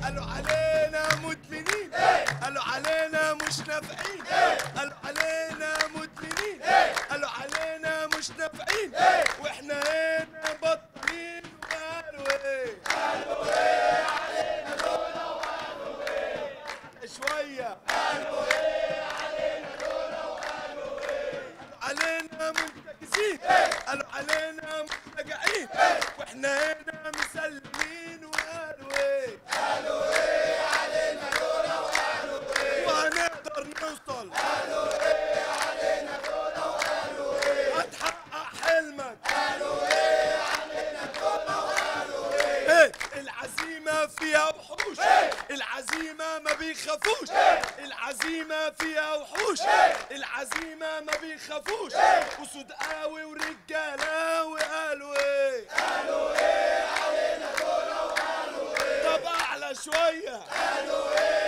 قالوا علينا مدمنين، قالوا علينا مش نافعين، قالوا علينا مدمنين، قالوا علينا مش نافعين، واحنا هنا بطلين. وقالوا ايه؟ قالوا ايه علينا دول وقالوا ايه؟ شوية قالوا ايه علينا دول وقالوا ايه؟ قالوا علينا منتكسين، قالوا علينا متجعين، واحنا هنا مسلمين. وقالوا ايه؟ قالوا ايه علينا دول وقالوا ايه؟ وهنقدر نوصل. قالوا ايه علينا دول وقالوا ايه؟ هتحقق حلمك. قالوا ايه علينا دول وقالوا ايه؟ العزيمة فيها وحوش، العزيمة ما بيخافوش، العزيمة فيها وحوش، العزيمة ما بيخافوش، وسود قوي ورجالة. وقالوا ايه؟ قالوا ايه علينا دول وقالوا ايه؟ طب اعلى شوية. قالوا ايه